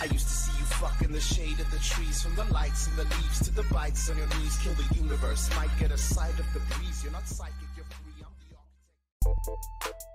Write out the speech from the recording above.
I used to see you fuck in the shade of the trees, from the lights and the leaves to the bites on your knees. Kill the universe, might get a sight of the breeze. You're not psychic, you're free, I'm the architect.